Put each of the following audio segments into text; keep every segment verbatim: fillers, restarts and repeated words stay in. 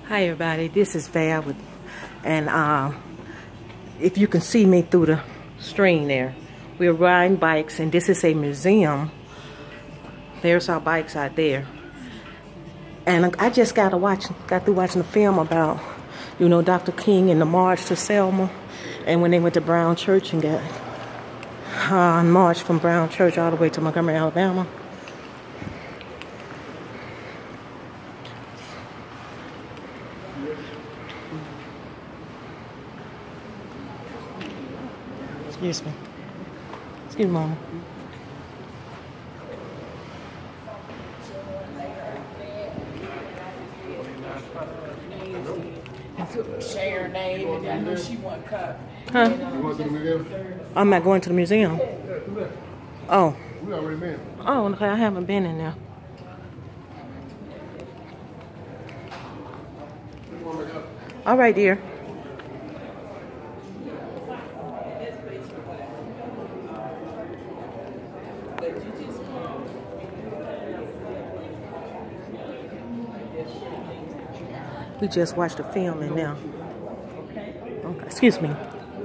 Hi everybody, this is Val with, and uh, if you can see me through the screen there, we're riding bikes, and this is a museum. There's our bikes out there, and I just got to watch, got through watching the film about, you know, Doctor King and the march to Selma, and when they went to Brown Church and got uh, marched from Brown Church all the way to Montgomery, Alabama. Excuse me. Excuse me, Mama. Say her name, and I know she want cup. Huh? You want to the museum? I'm not going to the museum. Oh. We already been. Oh, okay. I haven't been in there. All right, dear. We just watched the film and now. Okay, excuse me.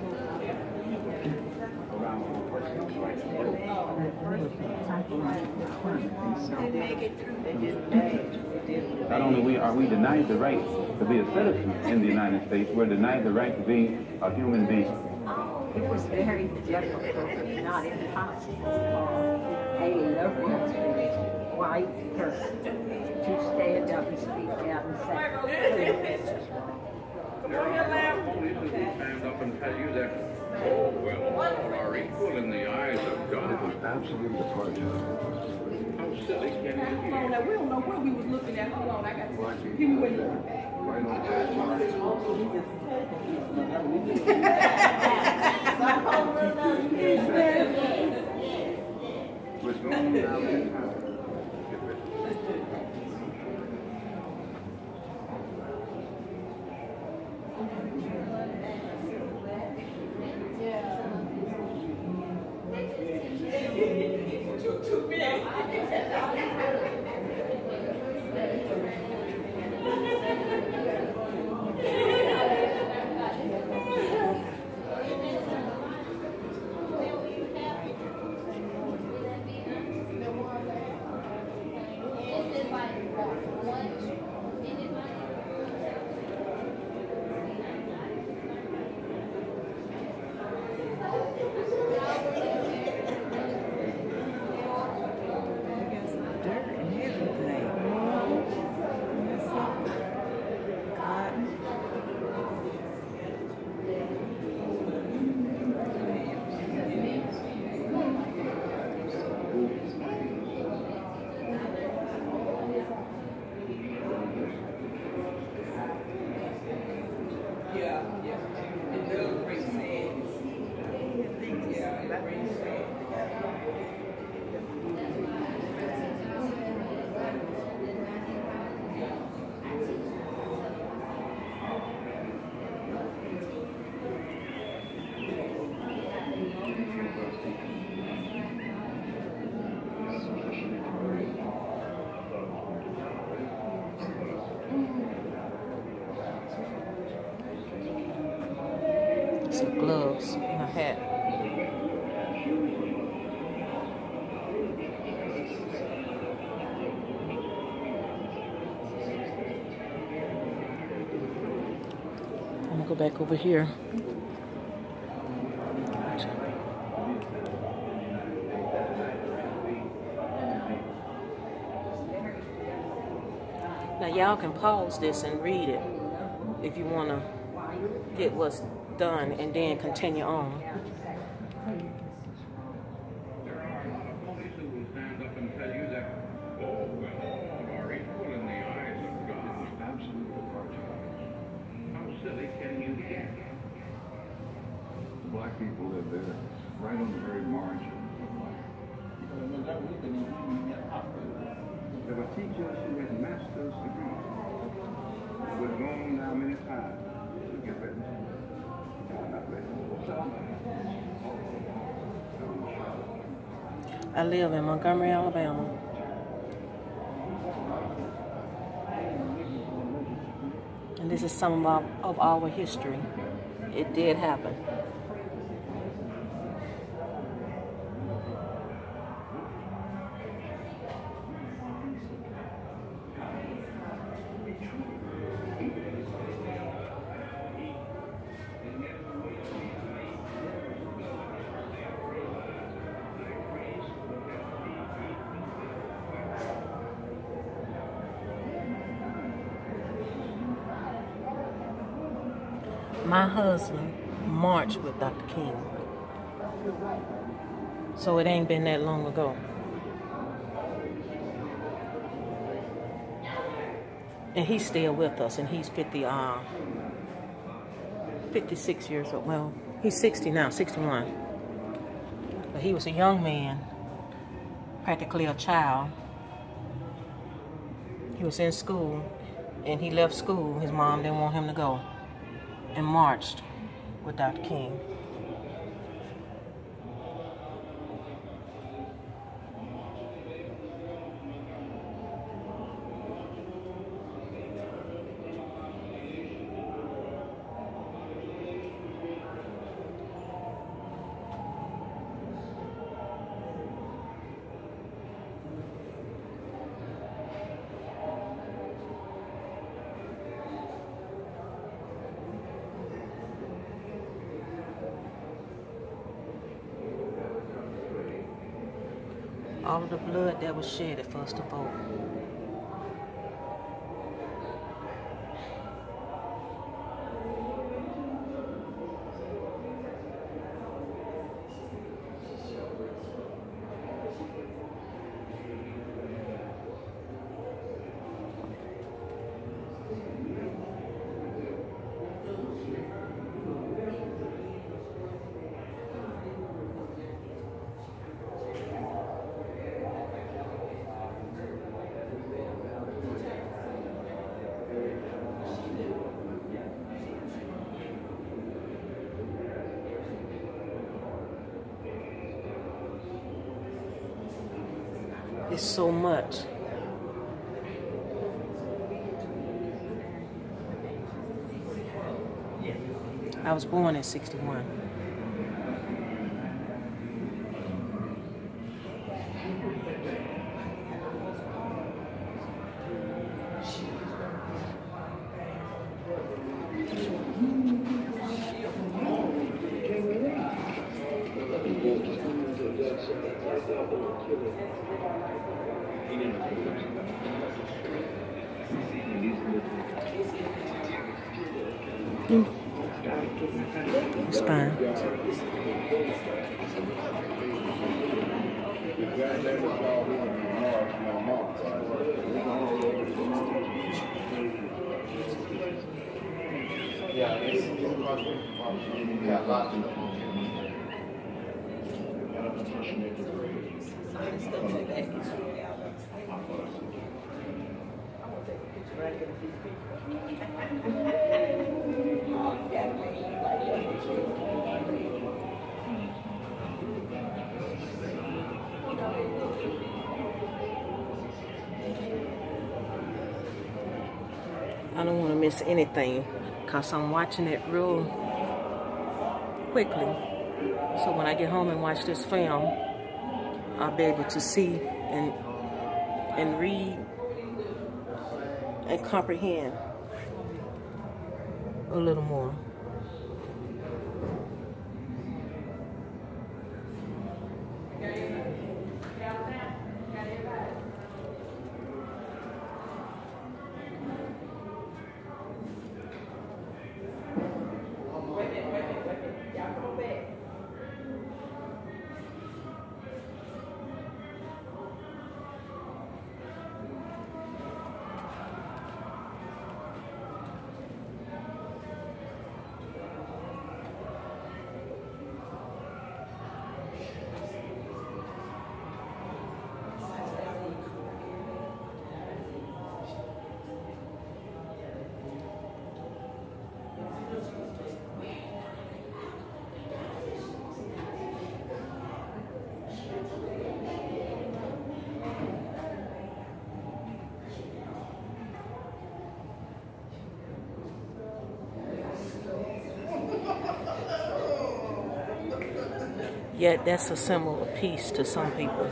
Not only we are we denied the right to be a citizen in the United States, we're denied the right to be a human being. It was very difficult, not impossible, for a liberal white person to stand up and speak out and say, stand up and tell you that, oh, well, all are equal in the eyes of God. It was absolute departure. How silly can you be? Now, we don't know what we was looking at. Hold on, I got to give me where you are. Right on the edge. What's going on now in town? Yeah, yeah. It does bring sense. Yeah, it brings sense. Some gloves and a hat. I'm gonna go back over here. Now y'all can pause this and read it if you wanna get what's done and then continue on. There are a lot of police who will stand up and tell you that, oh, well, all are equal in the eyes of God. Absolute departure. How silly can you get? The black people live there, right on the very margin of life. There were teachers who had master's degrees, who had gone now many times to get ready. I live in Montgomery, Alabama. And this is some of our, of our history. It did happen. My husband marched with Doctor King. So it ain't been that long ago. And he's still with us, and he's fifty, uh, fifty-six years old. Well, he's sixty now, sixty-one. But he was a young man, practically a child. He was in school, and he left school. His mom didn't want him to go, and marched with Doctor King. All of the blood that was shed for us to vote. It's so much. I was born in sixty-one. Mm. It's fine. I don't want to miss anything because I'm watching it real quickly. So when I get home and watch this film, I'll be able to see and and read and comprehend a little more. Yet that's a symbol of peace to some people.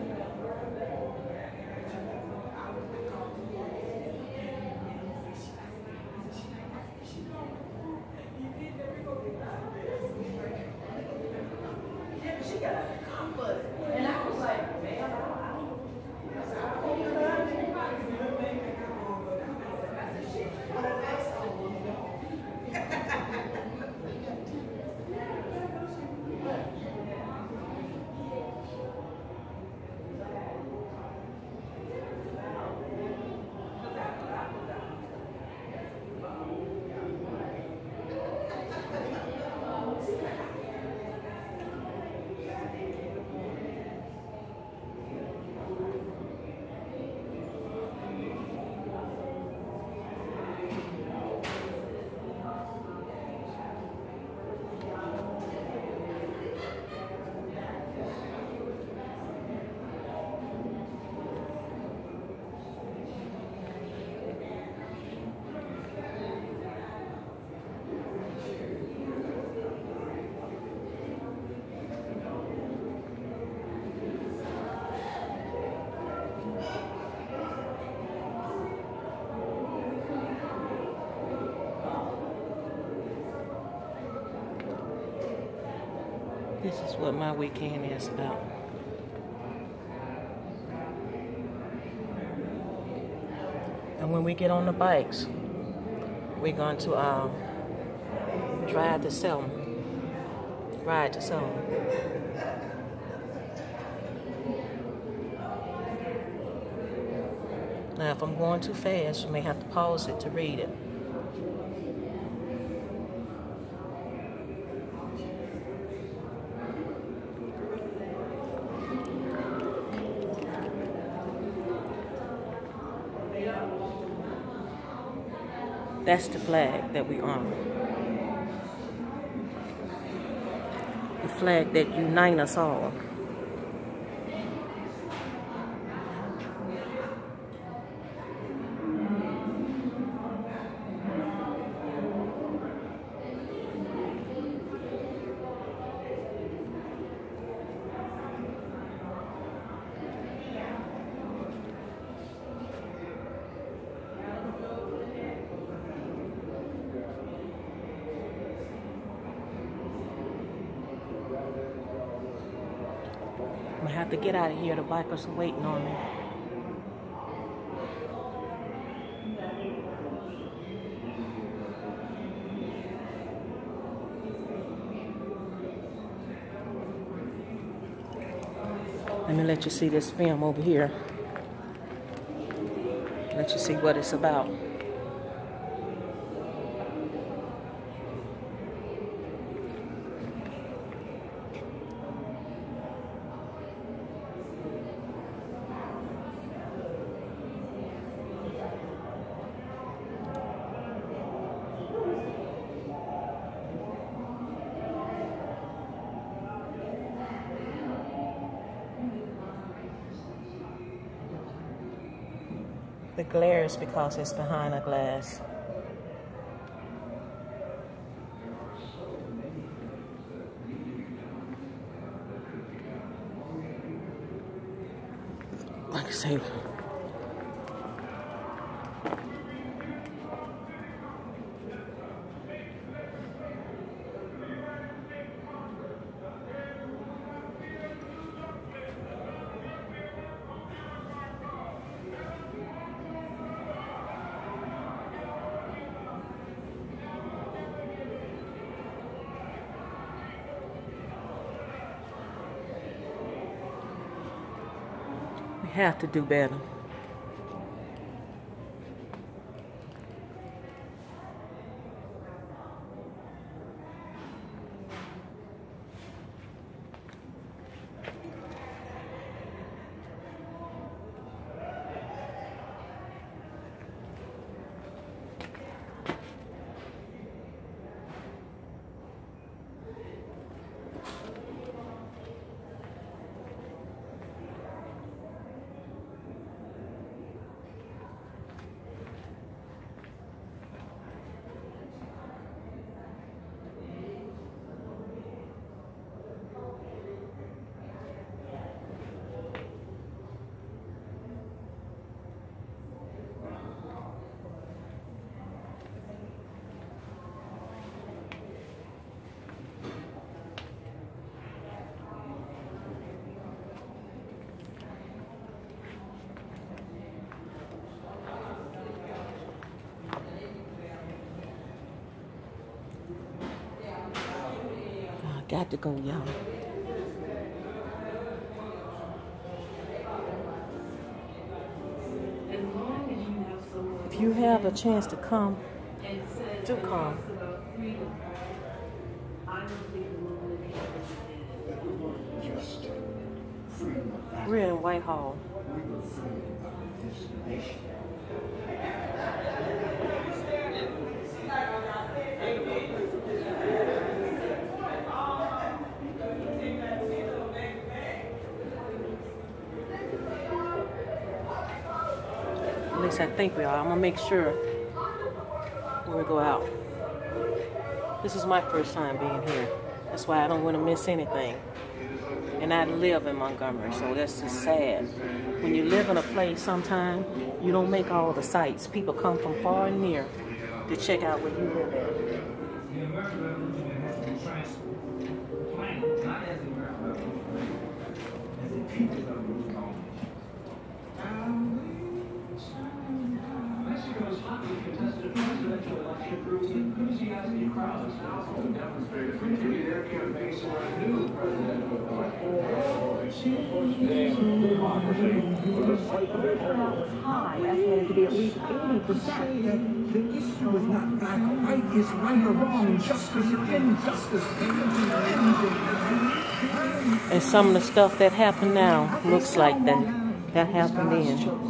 This is what my weekend is about. And when we get on the bikes, we're going to uh, drive to Selma. Ride to Selma. Now, if I'm going too fast, you may have to pause it to read it. That's the flag that we honor. The flag that unites us all. I have to get out of here. The bikers are waiting on me. Let me let you see this film over here. Let you see what it's about. The glare is because it's behind a glass. Like I say, we have to do better. got to go, y'all. If you have a chance to come, do come. We're in Whitehall. At least I think we are. I'm gonna make sure when we go out. This is my first time being here. That's why I don't want to miss anything. And I live in Montgomery, so that's just sad. When you live in a place, sometimes you don't make all the sights. People come from far and near to check out where you live at. Mexico's hotly contested presidential election drew enthusiastic crowds who demonstrated continued their campaigns for a new president. High, estimated to be at least eighty percent. The issue is not black or white, it's right or wrong, justice or injustice. And some of the stuff that happened now looks like that. That happened then.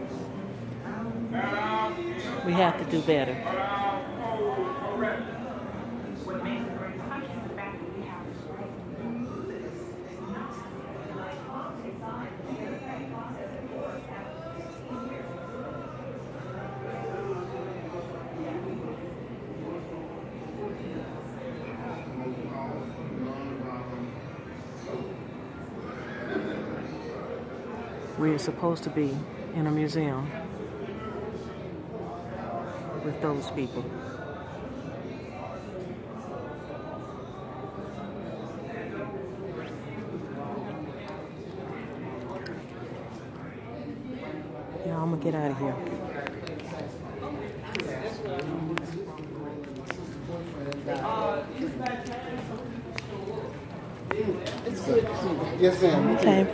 We have to do better. We're supposed to be in a museum with those people. Yeah, I'm gonna get out of here. Yes, ma'am. Okay.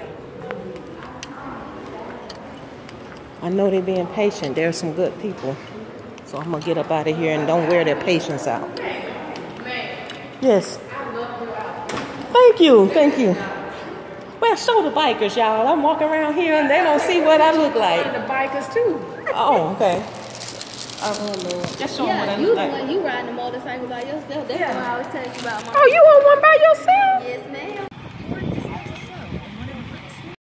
I know they're being patient. There are some good people. So I'm going to get up out of here and don't wear their patience out. Yes. Thank you. Thank you. Well, show the bikers, y'all. I'm walking around here and they don't see what I look like. The bikers, too. Oh, okay. Oh, Lord. Just show them what I look like. Yeah, you riding a motorcycle by yourself. That's yeah. what I was telling you about. Oh, you on one by yourself? Yes, ma'am.